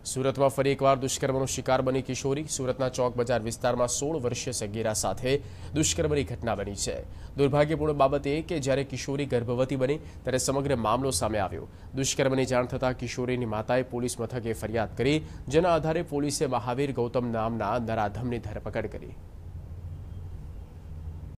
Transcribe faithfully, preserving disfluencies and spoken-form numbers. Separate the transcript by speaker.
Speaker 1: સુરતમાં ફરી એકવાર દુષ્કર્મનો શિકાર બની કિશોરી। સુરતના ચોક બજાર વિસ્તારમાં સોળ વર્ષીય સગીરા સાથે દુષ્કર્મની ઘટના બની છે। દુર્ભાગ્યપૂર્ણ બાબત એ કે જ્યારે કિશોરી ગર્ભવતી બની ત્યારે સમગ્ર મામલો સામે આવ્યો। દુષ્કર્મની જાણ થતાં કિશોરીની માતાએ પોલીસ મથકે ફરિયાદ કરી, જેના આધારે પોલીસે મહાવીર ગૌતમ નામના નરાધમની ધરપકડ કરી।